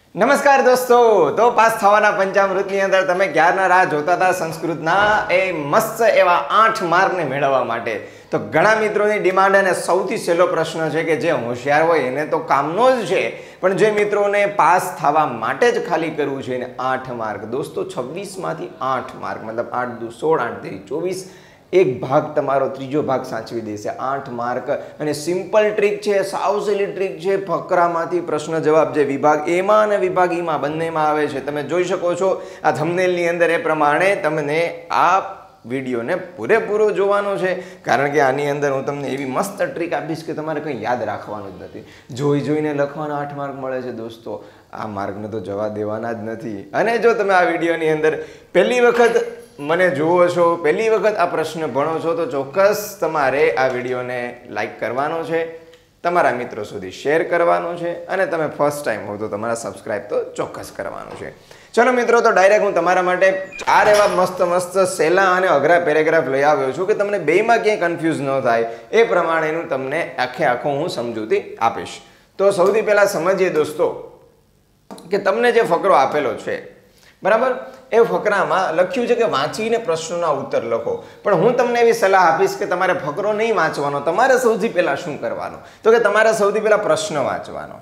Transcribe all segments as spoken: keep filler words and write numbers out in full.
નમસ્કાર દોસ્તો, તો પાસ થવાના પંચામૃતની અંદર તમે ક્યારના રાહ જોતા હતા સંસ્કૃતના એ મસ્ત એવા આઠ માર્કને મેળવવા માટે. તો ઘણા મિત્રોની ડિમાન્ડ અને સૌથી સહેલો પ્રશ્ન છે કે જે હોશિયાર હોય એને તો કામનો જ છે, પણ જે મિત્રોને પાસ થવા માટે જ ખાલી કરવું છે એને આઠ માર્ક. દોસ્તો છવ્વીસ માંથી આઠ માર્ક મતલબ આઠ દુ સોળ, આઠ તેરી ચોવીસ, એક ભાગ તમારો ત્રીજો ભાગ સાચવી દેશે. આઠ માર્ક અને સિમ્પલ ટ્રીક છે, સાવ સહેલી ટ્રીક છે. ફકરામાંથી પ્રશ્ન જવાબ જે વિભાગ એમાં અને વિભાગ ઈમાં બંનેમાં આવે છે. તમે જોઈ શકો છો આ થંબનેલની અંદર. એ પ્રમાણે તમને આ વિડીયોને પૂરેપૂરો જોવાનો છે, કારણ કે આની અંદર હું તમને એવી મસ્ત ટ્રીક આપીશ કે તમારે કંઈ યાદ રાખવાનું જ નથી. જોઈ જોઈને લખવાના આઠ માર્ક મળે છે દોસ્તો. આ માર્કને તો જવા દેવાના જ નથી. અને જો તમે આ વિડીયોની અંદર પહેલી વખત મને જુઓ છો, પહેલી વખત આ પ્રશ્ન ભણો છો, તો ચોક્કસ તમારે આ વિડીયોને લાઈક કરવાનો છે, તમારા મિત્રો સુધી શેર કરવાનો છે, અને તમે ફર્સ્ટ ટાઈમ હો તો તમારા સબસ્ક્રાઈબ તો ચોક્કસ કરવાનું છે. ચલો મિત્રો, તો ડાયરેક્ટ હું તમારા માટે ચાર એવા મસ્ત મસ્ત સહેલા અને અઘરા પેરેગ્રાફ લઈ આવ્યો છું કે તમને બેયમાં ક્યાંય કન્ફ્યુઝ ન થાય એ પ્રમાણેનું તમને આખે આખો હું સમજૂતી આપીશ. તો સૌથી પહેલાં સમજીએ દોસ્તો કે તમને જે ફકરો આપેલો છે, બરાબર, એ ફકરામાં લખ્યું છે કે વાંચીને પ્રશ્નોના ઉત્તર લખો. પણ હું તમને એવી સલાહ આપીશ કે તમારે ફકરો નહીં વાંચવાનો. તમારે સૌથી પહેલા શું કરવાનું, તો કે તમારે સૌથી પહેલા પ્રશ્ન વાંચવાનો.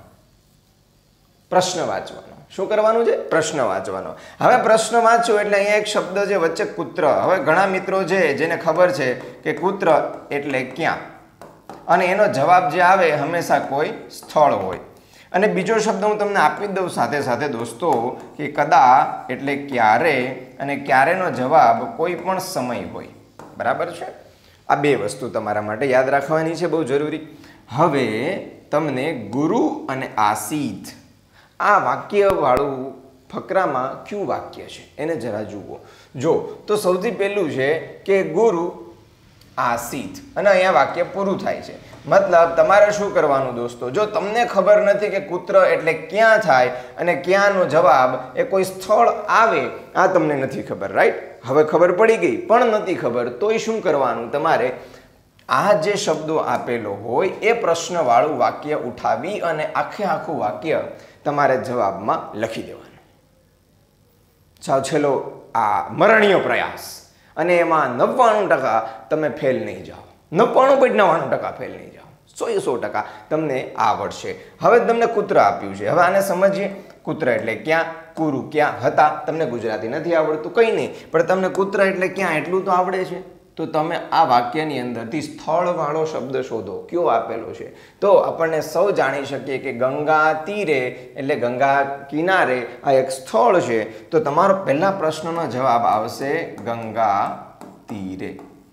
પ્રશ્ન વાંચવાનો શું કરવાનું છે? પ્રશ્ન વાંચવાનો. હવે પ્રશ્ન વાંચો એટલે અહીંયા એક શબ્દ છે વચ્ચે કૂત્ર. હવે ઘણા મિત્રો છે જેને ખબર છે કે કૂત્ર એટલે ક્યાં, અને એનો જવાબ જે આવે હંમેશા કોઈ સ્થળ હોય. અને બીજો શબ્દ હું તમને આપી જ દઉં સાથે સાથે દોસ્તો કે કદા એટલે ક્યારે, અને ક્યારેનો જવાબ કોઈ પણ સમય હોય. બરાબર છે? આ બે વસ્તુ તમારા માટે યાદ રાખવાની છે, બહુ જરૂરી. હવે તમને ગુરુ અને આસિત આ વાક્યવાળું ફકરામાં કયું વાક્ય છે એને જરા જુઓ. જો તો સૌથી પહેલું છે કે ગુરુ આસિત, અને અહીંયા વાક્ય પૂરું થાય છે. મતલબ તમારે શું કરવાનું દોસ્તો, જો તમને ખબર નથી કે કૂત્ર એટલે ક્યાં થાય અને ક્યાંનો જવાબ એ કોઈ સ્થળ આવે, આ તમને નથી ખબર, રાઈટ? હવે ખબર પડી ગઈ, પણ નથી ખબર તોય શું કરવાનું, તમારે આ જે શબ્દો આપેલો હોય એ પ્રશ્નવાળું વાક્ય ઉઠાવી અને આખે આખું વાક્ય તમારે જવાબમાં લખી દેવાનું. સાવ છેલ્લો આ મરણીય પ્રયાસ, અને એમાં નવ્વાણું ટકા તમે ફેલ નહીં જાઓ. નવ્વાણું પોઈન્ટ નવ્વાણું ટકા ફેલ નહીં જાઓ. સો એ સો ટકા તમને આવડશે. હવે તમને કૂત્ર આપ્યું છે, હવે આને સમજીએ. કૂત્ર એટલે ક્યાં, કુરુ ક્યાં હતા. તમને ગુજરાતી નથી આવડતું, કંઈ નહીં, પણ તમને કૂત્ર એટલે ક્યાં એટલું તો આવડે છે. તો તમે આ વાક્યની અંદરથી સ્થળવાળો શબ્દ શોધો, કયો આપેલો છે. તો આપણને સૌ જાણી શકીએ કે ગંગા તીરે એટલે ગંગા કિનારે આ એક સ્થળ છે. તો તમારો પહેલા પ્રશ્નનો જવાબ આવશે ગંગા તીરે.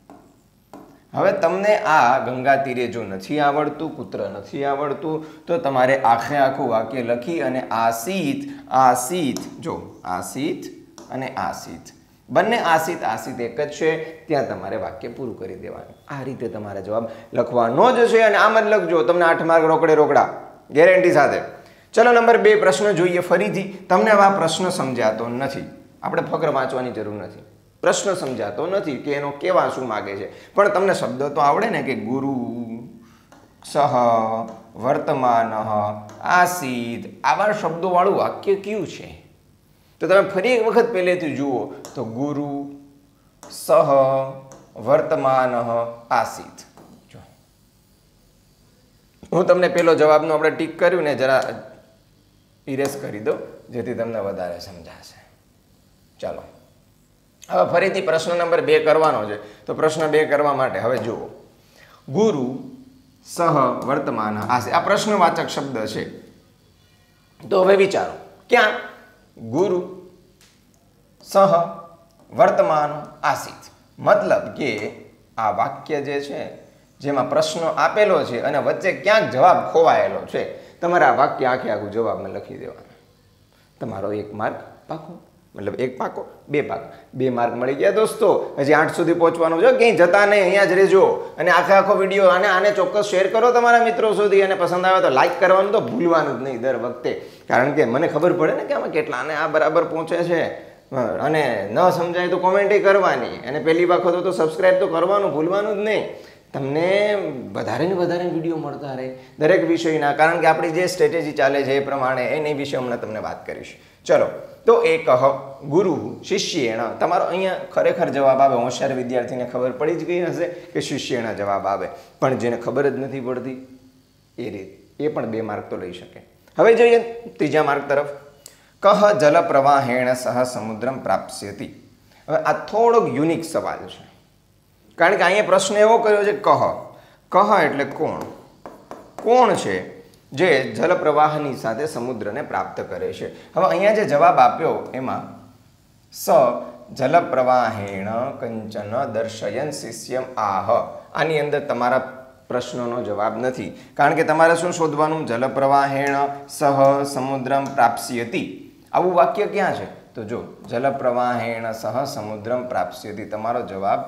હવે તમને આ ગંગા તીરે જો નથી આવડતું, કૂત્ર નથી આવડતું, તો તમારે આખે આખું વાક્ય લખી અને આસિત આસિત, જો આસિત અને આસિત બંને આસિત આસિત એક જ છે, ત્યાં તમારે વાક્ય પૂરું કરી દેવાનું. આ રીતે તમારે જવાબ લખવાનો જ છે, અને આમ જ લખજો. તમને આઠ માર્ક રોકડે રોકડા ગેરંટી સાથે. ચલો નંબર બે પ્રશ્ન જોઈએ. ફરીથી તમને આ પ્રશ્ન સમજાતો નથી, આપણે ફકર વાંચવાની જરૂર નથી. પ્રશ્ન સમજાતો નથી કે એનો કેવા શું માગે છે, પણ તમને શબ્દ તો આવડે ને કે ગુરુ, સહ, વર્તમાન, આસિત, આવા શબ્દો વાળું વાક્ય કયું છે. તો તમે ફરી એક વખત પહેલેથી જુઓ તો ગુરુ, સહ, વર્તમાન, આસિત. જો હું તમને પેલો જવાબનો આપણે ટીક કર્યું ને જરા ઇરેઝ કરી દો, જેથી તમને વધારે સમજાશે. ચાલો હવે ફરીથી પ્રશ્ન નંબર બે કરવાનો છે. તો પ્રશ્ન બે કરવા માટે હવે જુઓ, ગુરુ, સહ, વર્તમાન, આસિત આ પ્રશ્નવાચક શબ્દ છે. તો હવે વિચારો, ક્યાં ગુરુ, સહ, વર્તમાન, આસિત. મતલબ કે આ વાક્ય જે છે જેમાં પ્રશ્ન આપેલો છે અને વચ્ચે ક્યાંક જવાબ ખોવાયેલો છે, તમારે આ વાક્ય આખે આખું જવાબમાં લખી દેવાનું. તમારો એક માર્ક પાકો, મતલબ એક પાકો, બે પાક, બે માર્ક મળી ગયા દોસ્તો. હજી આઠ સુધી પહોંચવાનું છે, ક્યાંય જતા નહીં, અહીંયા જ રહેજો. અને આખે આખો વિડીયો અને આને ચોક્કસ શેર કરો તમારા મિત્રો સુધી, અને પસંદ આવે તો લાઈક કરવાનું તો ભૂલવાનું જ નહીં દર વખતે, કારણ કે મને ખબર પડે ને કે આમાં કેટલાને આ બરાબર પહોંચે છે. અને ન સમજાય તો કોમેન્ટ કરવાની, અને પહેલી વખત તો સબસ્ક્રાઈબ તો કરવાનું ભૂલવાનું જ નહીં. તમને વધારે ને વધારે વિડીયો મળતા રહે દરેક વિષયના, કારણ કે આપણી જે સ્ટ્રેટેજી ચાલે છે એ પ્રમાણે એની વિશે હમણાં તમને વાત કરીશ. ચલો, તો એ કહ ગુરુ શિષ્યેણ, તમારો અહીંયા ખરેખર જવાબ આવે. હોશિયાર વિદ્યાર્થીને ખબર પડી જ ગઈ હશે કે શિષ્યેણ જવાબ આવે, પણ જેને ખબર જ નથી પડતી એ રીત એ પણ બે માર્ક તો લઈ શકે. હવે જોઈએ ત્રીજા માર્ક તરફ. કહ જલ પ્રવાહેણ સહ સમુદ્રમ પ્રાપ્સ્યતિ. હવે આ થોડોક યુનિક સવાલ છે, કારણ કે અહીંયા પ્રશ્ન એવો કર્યો છે કહ. કહ એટલે કોણ? કોણ છે જે જલ પ્રવાહની સાથે સમુદ્રને પ્રાપ્ત કરે છે? હવે અહીંયા જે જવાબ આપ્યો એમાં સ જલ પ્રવાહેણ કંચન દર્શયન શિષ્યમ આહ, આની અંદર તમારા પ્રશ્નનો જવાબ નથી, કારણ કે તમારે શું શોધવાનું? જલ પ્રવાહેણ સહ સમુદ્રમ પ્રાપ્સ્યતિ. આવું વાક્ય ક્યાં છે? તો જો જલ પ્રવાહેણ સહ સમુદ્રમ પ્રાપ્સ્યતિ, તમારો જવાબ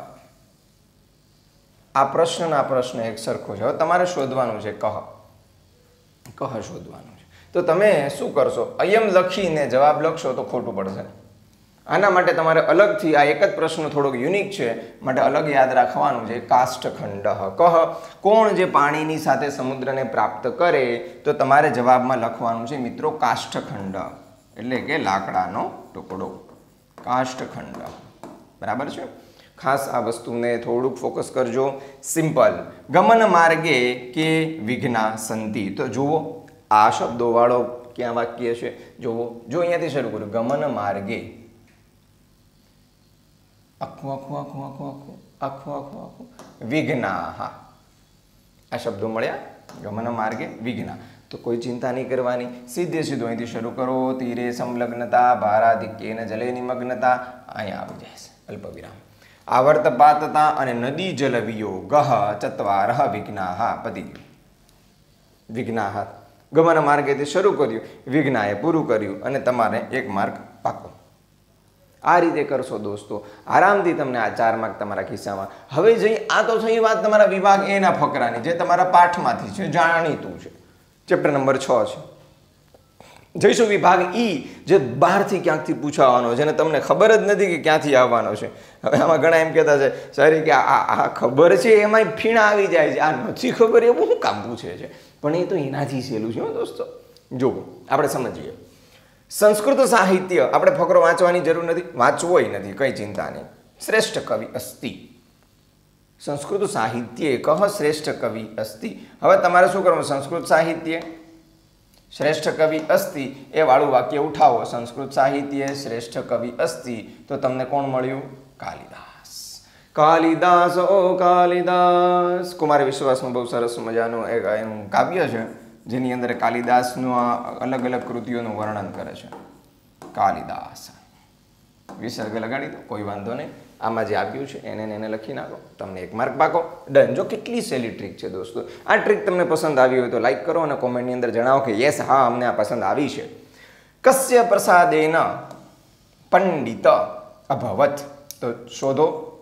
આ પ્રશ્નના પ્રશ્ન એક સરખો છે. હવે તમારે શોધવાનું છે કહ. કહ શોધવાનું છે. તો તમે શું કરશો? અયમ લખીને જવાબ લખશો તો ખોટું પડશે. આના માટે તમારે અલગથી, આ એક જ પ્રશ્ન થોડોક યુનિક છે માટે અલગ યાદ રાખવાનું છે. કાષ્ઠખંડ કહ, કોણ જે પાણીની સાથે સમુદ્રને પ્રાપ્ત કરે? તો તમારે જવાબમાં લખવાનું છે મિત્રો કાષ્ઠખંડ, એટલે કે લાકડાનો ટુકડો. કાષ્ઠખંડ, બરાબર છે. ખાસ આ વસ્તુને થોડુંક ફોકસ કરજો. સિમ્પલ. ગમન માર્ગે કે વિઘ્ના સંતિ. તો જુઓ આ શબ્દોવાળો ક્યાં વાક્ય છે? જુઓ, જો અહીંયાથી શરૂ કરું. ગમન માર્ગે, આખું આખું આખું આખું આખું આખું આખું આખું વિઘ્ના. હા, આ શબ્દો મળ્યા. ગમન માર્ગે વિઘ્ના. તો કોઈ ચિંતા નહીં કરવાની, સીધે સીધું અહીંથી શરૂ કરો. તીરે સંલગ્નતા, ભારાધિક્યેન જલે નિમગ્નતા, અહીંયા આવી જાય છે અલ્પ વિરામ. આવર્તપાતતા અને નદી જલ વિયોગ ચત્વારઃ વિઘ્નાઃ પતિ. વિઘ્નાઃ ગમન માર્ગેથી શરૂ કર્યું, વિઘ્નાએ પૂરું કર્યું અને તમારે એક માર્ક પાકો. આ રીતે કરશો દોસ્તો, આરામથી તમને આ ચાર માર્ક તમારા ખિસ્સામાં. હવે જઈ આ તો થઈ વાત તમારા વિભાગ એના ફકરાની, જે તમારા પાઠમાંથી છે, જાણીતું છે, ચેપ્ટર નંબર છ છે. જઈશું વિભાગ ઈ, જે બહારથી ક્યાંકથી પૂછાવાનો છે અને તમને ખબર જ નથી કે ક્યાંથી આવવાનો છે. હવે આમાં ઘણા એમ કહેતા છે સારી કે આ આ ખબર છે એમાંય ફીણા આવી જાય છે, આ નથી ખબર એવું શું કામ પૂછે છે? પણ એ તો એનાથી સહેલું છે દોસ્તો. જુઓ, આપણે સમજીએ. સંસ્કૃત સાહિત્ય, આપણે ફકરો વાંચવાની જરૂર નથી, વાંચવોય નથી, કંઈ ચિંતા નહીં. શ્રેષ્ઠ કવિ અસ્તિ. સંસ્કૃત સાહિત્ય કહ શ્રેષ્ઠ કવિ અસ્તિ. હવે તમારે શું કરવાનું? સંસ્કૃત સાહિત્ય શ્રેષ્ઠ કવિ અસ્તિ એ વાળું વાક્ય ઉઠાવો. સંસ્કૃત સાહિત્ય શ્રેષ્ઠ કવિ અસ્તિ, તો તમને કોણ મળ્યું? કાલિદાસ. કાલિદાસ ઓ કાલિદાસ. કુમાર વિશ્વાસનું બહુ સરસ મજાનું એક એનું કાવ્ય છે, જેની અંદર કાલિદાસનું અલગ અલગ કૃતિઓનું વર્ણન કરે છે. કાલિદાસ. વિસર્ગ લગાડી દો, કોઈ વાંધો નહીં. આમાં જે આપ્યું છે એને એને લખી નાખો, તમને એક માર્ક પાકો. ડન. જો કેટલી સહેલી ટ્રીક છે દોસ્તો. આ ટ્રીક તમને પસંદ આવી હોય તો લાઈક કરો અને કોમેન્ટની અંદર જણાવો કે યસ, હા, અમને આ પસંદ આવી છે. કસ્ય પ્રસાદેન પંડિત અભવત. તો શોધો,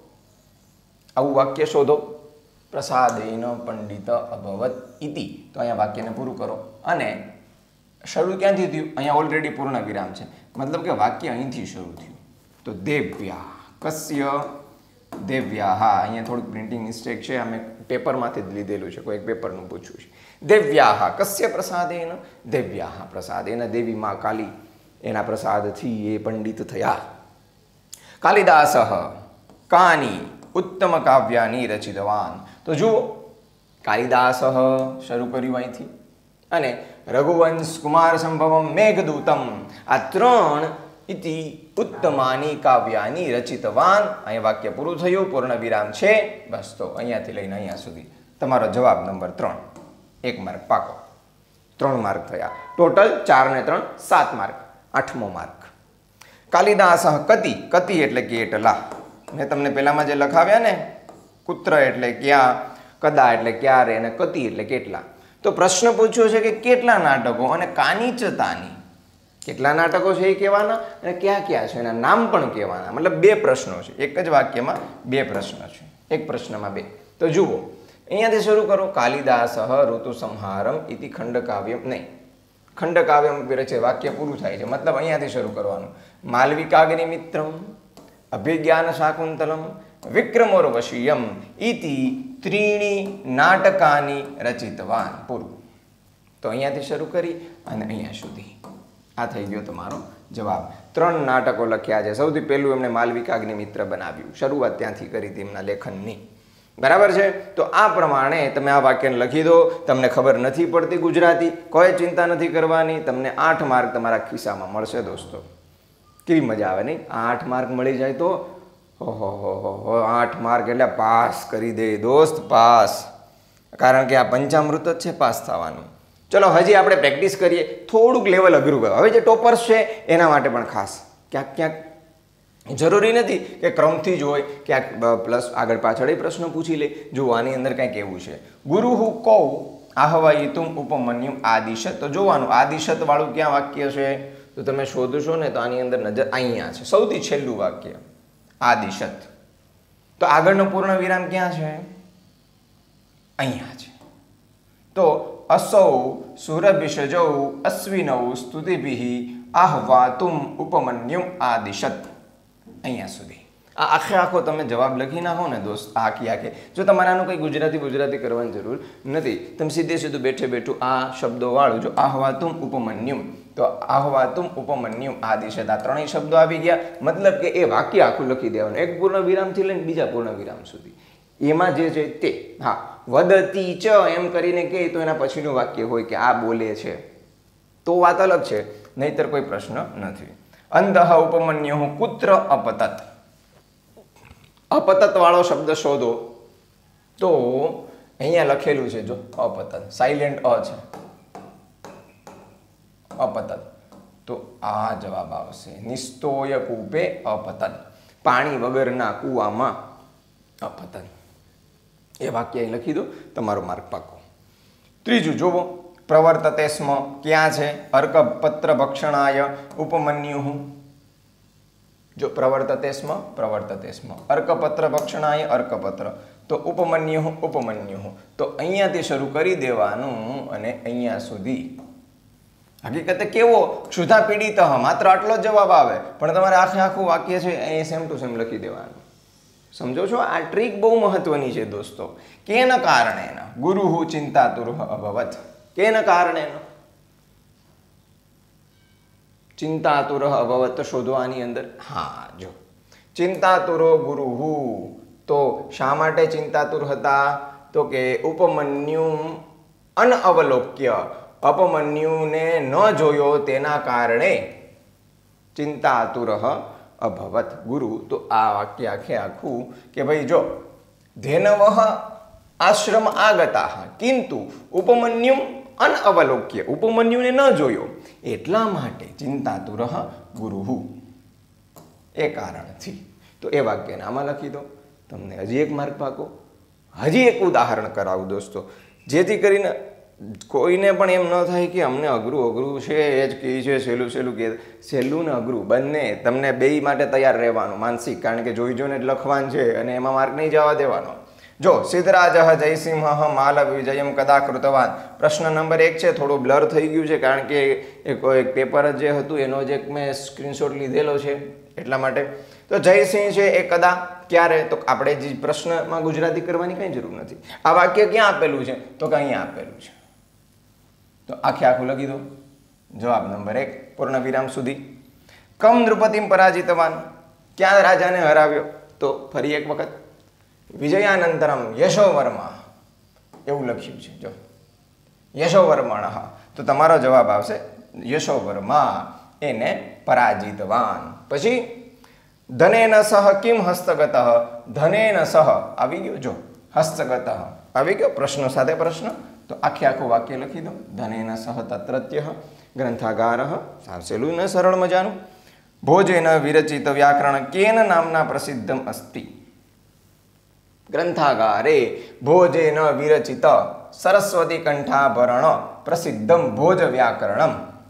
આવું વાક્ય શોધો. પ્રસાદેન પંડિત અભવત ઇતિ. તો અહીંયા વાક્યને પૂરું કરો અને શરૂ ક્યાંથી થયું? અહીંયા ઓલરેડી પૂર્ણ વિરામ છે, મતલબ કે વાક્ય અહીંથી શરૂ થયું. તો દેવ્યા. કસ્ય દેવ્યા. હા, અહીંયા થોડુંક પ્રિન્ટિંગ મિસ્ટેક છે, અમે પેપરમાંથી જ લીધેલું છે, કોઈ એક પેપરનું પૂછ્યું છે. દેવ્યા કસ્ય પ્રસાદેન? દેવ્યા પ્રસાદેન. દેવી માં કાલી, એના પ્રસાદથી એ પંડિત થયા. કાલિદાસ કાની ઉત્તમ કાવ્યાની રચિતવાન. તો જુઓ, કાલિદાસ શરૂ કર્યું અહીંથી અને રઘુવંશ, કુમાર સંભવમ, મેઘદૂતમ, આ ત્રણ ઇતિ ઉત્તમાની કાવ્યાની રચિતવાન. અહીંયા વાક્ય પૂરું થયું, પૂર્ણ વિરામ છે. બસ, તો અહીંયાથી લઈને અહીંયા સુધી તમારો જવાબ નંબર ત્રણ. એક માર્ક પાકો. ત્રણ માર્ક થયા ટોટલ. ચાર ને ત્રણ સાત માર્ક. આઠમો માર્ક. કાલિદાસ કતિ. કતિ એટલે કેટલા. મેં તમને પહેલામાં જે લખાવ્યા ને, કુત્ર એટલે ક્યાં, કદા એટલે ક્યારે અને કતિ એટલે કેટલા. તો પ્રશ્ન પૂછ્યો છે કે કેટલા નાટકો અને કાની ચ તાની. કેટલા નાટકો છે એ કહેવાના અને ક્યાં ક્યાં છે એના નામ પણ કહેવાના. મતલબ બે પ્રશ્નો છે, એક જ વાક્યમાં બે પ્રશ્ન છે, એક પ્રશ્નમાં બે. તો જુઓ, અહીંયાથી શરૂ કરો. કાલિદાસ ઋતુ સંહારમ ઇતિ ખંડકાવ્યમ. નહીં, ખંડકાવ્યમ વિરચે, વાક્ય પૂરું થાય છે, મતલબ અહીંયાથી શરૂ કરવાનું. માલવિકાગ્નિ મિત્રમ અભિજ્ઞાન શાકુંતલમ વિક્રમોર્વશીયમ ઇતિ ત્રીણી નાટકાની રચિતવાન. પૂરું. તો અહીંયાથી શરૂ કરી અને અહીંયા સુધી આ થઈ ગયો તમારો જવાબ. ત્રણ નાટકો લખ્યા છે. સૌથી પહેલું એમણે માલવિકાગ્નિમિત્ર બનાવ્યું, શરૂઆત ત્યાંથી કરી હતી એમના લેખનની. બરાબર છે. તો આ પ્રમાણે તમે આ વાક્યને લખી દો. તમને ખબર નથી પડતી ગુજરાતી, કોઈ ચિંતા નથી કરવાની, તમને આઠ માર્ક તમારા ખિસ્સામાં મળશે દોસ્તો. કેવી મજા આવે નહીં? આઠ માર્ક મળી જાય તો ઓહો હો હો, આઠ માર્ક એટલે પાસ કરી દે દોસ્ત, પાસ. કારણ કે આ પંચામૃત જ છે પાસ થવાનું. ચલો હજી આપણે પ્રેક્ટિસ કરીએ. થોડુંક લેવલ અઘરું કરો. હવે જે ટોપર્સ છે એના માટે પણ ખાસ ક્યાંક ક્યાંક જરૂરી નથી કે ક્રમથી જ હોય, ક્યાંક પ્લસ આગળ પાછળ પ્રશ્નો પૂછી લે. જુઓ આની અંદર કંઈક એવું છે, ગુરુહુ કૌ આહવાયિતુમ ઉપમન્યુમ આદિશત. તો જોવાનું આદિશત વાળું ક્યાં વાક્ય છે, તો તમે શોધશો ને તો આની અંદર નજર અહીંયા છે, સૌથી છેલ્લું વાક્ય આદિશત. તો આગળનો પૂર્ણ વિરામ ક્યાં છે? અહીંયા છે. તો असौ सुरभिषजौ अश्विनौ स्तुतिभिः आह्वातुम उपमन्युम आदिशत. અહીંયા સુધી આ આખે આખો તમે જવાબ લખી નાખો ને દોસ્ત, આખી આખે. જો તમારે આનું કંઈ ગુજરાતી ગુજરાતી કરવાની જરૂર નથી, તમે સીધે સીધું બેઠે બેઠું આ શબ્દો વાળું જો આહવાતુમ ઉપમન્યુમ, તો આહવાતુમ ઉપમન્યુમ આદિશત, આ ત્રણેય શબ્દો આવી ગયા. મતલબ કે એ વાક્ય આખું લખી દેવાનું, એક પૂર્ણ વિરામથી લઈને બીજા પૂર્ણ વિરામ સુધી. એમાં જે છે તે હા વદતી ચ એમ કરીને કહે તો એના પછીનું વાક્ય હોય કે આ બોલે છે, તો વાત અલગ છે, નહીતર કોઈ પ્રશ્ન નથી. અંધઃ ઉપમન્યુ કુત્ર અપતત. અપતત વાળો શબ્દ શોધો તો અહીંયા લખેલું છે જો અપતત, સાયલેન્ટ અ છે અપતત. તો આ જવાબ આવશે નિસ્તોય કૂપે અપતત, પાણી વગરના કૂવામાં અપતત. એ વાક્ય અહીં લખી દો, તમારો માર્ક પાકો. ત્રીજું જોવો, પ્રવર્તતે સ્મ ક્યાં છે? અર્કપત્ર ભક્ષણાય ઉપમન્યુ. જો પ્રવર્તતે સ્મ પ્રવર્તતે સ્મ અર્કપત્ર ભક્ષણાય અર્કપત્ર, તો ઉપમન્યુ ઉપમન્યુ. તો અહીંયાથી શરૂ કરી દેવાનું અને અહીંયા સુધી. હકીકતે કેવો ક્ષુધા પીડિત, માત્ર આટલો જ જવાબ આવે, પણ તમારે આખે આખું વાક્ય છે એ સેમ ટુ સેમ લખી દેવાનું. સમજો છો? આ ટ્રીક બહુ મહત્વની છે દોસ્તો. કેન કારણેન ગુરુહુ ચિંતાતુરઃ અભવત. કેન કારણેન ચિંતાતુરઃ અભવત શોધવાની અંદર. હા જો ચિંતાતુરો ગુરુહુ, તો શા માટે ચિંતાતુર હતા? તો કે ઉપમન્યુમ અનઅવલોક્ય, અપમન્યુને ન જોયો તેના કારણે ચિંતાતુરઃ અભવત ગુરુ. તો આ વાક્ય આખે આખું કે ભાઈ જો ધેનવઃ આશ્રમ આગતા કિંતુ ઉપમન્યુમ અનઅવલોક્ય, ઉપમન્યુને ન જોયો એટલા માટે ચિંતાતુરઃ ગુરુહુ, એ કારણથી. તો એ વાક્યને આમાં લખી દો, તમને હજી એક માર્ક પાકો. હજી એક ઉદાહરણ કરાવું દોસ્તો, જેથી કરીને કોઈને પણ એમ ન થાય કે અમને અઘરું અઘરું છે એ જ કહે છે, સહેલું સહેલું કે સહેલું ને અઘરું બંને. તમને બેય માટે તૈયાર રહેવાનું માનસિક, કારણ કે જોઈ જોઈને જ લખવાનું છે અને એમાં માર્ક નહીં જવા દેવાનો. જો સિદ્ધરાજ જયસિંહ માલ વિજયમ કદા કૃતવાન. પ્રશ્ન નંબર એક છે, થોડું બ્લર થઈ ગયું છે કારણ કે એક પેપર જે હતું એનો જ એક મેં સ્ક્રીનશોટ લીધેલો છે એટલા માટે. તો જયસિંહ છે એ કદા ક્યારે, તો આપણે જે પ્રશ્નમાં ગુજરાતી કરવાની કંઈ જરૂર નથી. આ વાક્ય ક્યાં આપેલું છે? તો કે અહીંયા આપેલું છે. તો આખે આખું લખી દો. જવાબ નંબર એક પૂર્ણ વિરામ સુધી. કમ નૃપતિમ પરાજિતવાન, ક્યાં રાજાને હરાવ્યો? તો ફરી એક વખત વિજયાનંતરમ યશોવર્મા, એવું લખ્યું છે જો યશોવર્મણ. તો તમારો જવાબ આવશે યશોવર્મા એને પરાજિતવાન. પછી ધનેન સહ કિમ હસ્તગત, ધનેન સહ આવી ગયો જો હસ્તગત આવી ગયો, પ્રશ્નો સાથે પ્રશ્ન. તો આખે આખું વાક્ય લખી દો. ધનેન સહ તત્રત્ય ગ્રંથાગાર, સાવસેલું ને સરળ મજાનું. ભોજેન વિરચિત વ્યાકરણ કેન નામના પ્રસિદ્ધમ અસ્તિ. ગ્રંથાગારે ભોજેન વિરચિત સરસ્વતી કંઠાભરણ પ્રસિદ્ધમ ભોજ વ્યાકરણમ.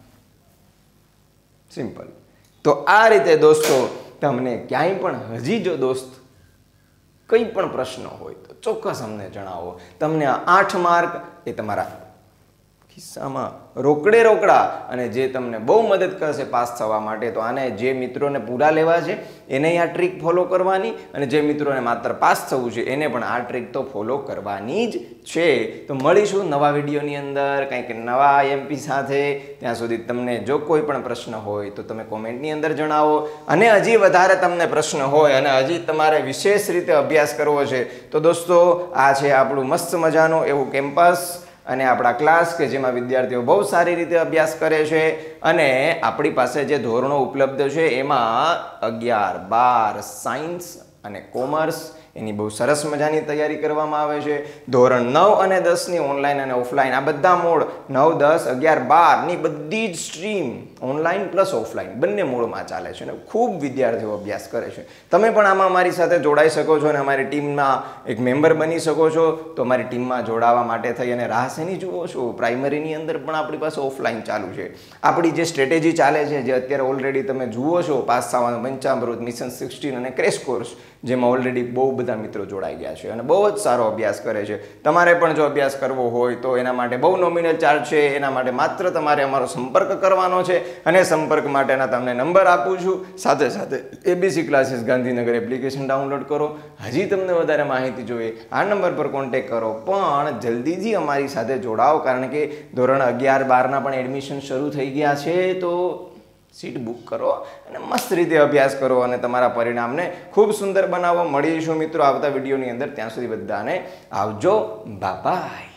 સિમ્પલ. તો આ રીતે દોસ્તો તમને ક્યાંય પણ હજી જો દોસ્ત કંઈ પણ પ્રશ્ન હોય તો ચોક્કસ અમને જણાવો. તમને આ આઠ માર્ક એ તમારા ખિસ્સામાં રોકડે રોકડા અને જે તમને બહુ મદદ કરશે પાસ થવા માટે. તો આને જે મિત્રોને પૂરા લેવા છે એને આ ટ્રીક ફોલો કરવાની, અને જે મિત્રોને માત્ર પાસ થવું છે એને પણ આ ટ્રીક તો ફોલો કરવાની જ છે. તો મળીશું નવા વિડીયોની અંદર કંઈક નવા એમપી સાથે. ત્યાં સુધી તમને જો કોઈ પણ પ્રશ્ન હોય તો તમે કોમેન્ટની અંદર જણાવો, અને હજી વધારે તમને પ્રશ્ન હોય અને હજી તમારે વિશેષ રીતે અભ્યાસ કરવો છે તો દોસ્તો આ છે આપણું મસ્ત મજાનું એવું કેમ્પસ અને આપણા ક્લાસ કે જેમાં વિદ્યાર્થીઓ બહુ સારી રીતે અભ્યાસ કરે છે. અને આપણી પાસે જે ધોરણો ઉપલબ્ધ છે એમાં અગિયાર બાર સાયન્સ અને કોમર્સ એની બહુ સરસ મજાની તૈયારી કરવામાં આવે છે. ધોરણ નવ અને દસની ઓનલાઈન અને ઓફલાઈન આ બધા મોડ નવ દસ અગિયાર બારની બધી જ સ્ટ્રીમ ઓનલાઈન પ્લસ ઓફલાઈન બંને મોડમાં ચાલે છે અને ખૂબ વિદ્યાર્થીઓ અભ્યાસ કરે છે. તમે પણ આમાં અમારી સાથે જોડાઈ શકો છો અને અમારી ટીમમાં એક મેમ્બર બની શકો છો. તો અમારી ટીમમાં જોડાવા માટે થઈ અને રાહ શેની જુઓ છો? પ્રાઇમરીની અંદર પણ આપણી પાસે ઓફલાઈન ચાલુ છે. આપણી જે સ્ટ્રેટેજી ચાલે છે જે અત્યારે ઓલરેડી તમે જુઓ છો પાસ થવાનું પંચામૃત મિશન સિક્સટીન અને ક્રેશ કોર્સ, જેમાં ઓલરેડી બહુ બધા મિત્રો જોડાઈ ગયા છે અને બહુ જ સારો અભ્યાસ કરે છે. તમારે પણ જો અભ્યાસ કરવો હોય તો એના માટે બહુ નોમિનલ ચાર્જ છે. એના માટે માત્ર તમારે અમારો સંપર્ક કરવાનો છે અને સંપર્ક માટેના તમને નંબર આપું છું. સાથે સાથે ABC classes Gandhinagar application download કરો. હજી તમને વધારે માહિતી જોઈએ આ નંબર પર કોન્ટેક્ટ કરો, પણ જલ્દીથી અમારી સાથે જોડાઓ કારણ કે ધોરણ અગિયાર બારના પણ એડમિશન શરૂ થઈ ગયા છે. તો સીટ બુક કરો અને મસ્ત રીતે અભ્યાસ કરો અને તમારા પરિણામને ખૂબ સુંદર બનાવો. મળીશું મિત્રો આવતા વિડીયોની અંદર. ત્યાં સુધી બધાને આવજો. Bye by.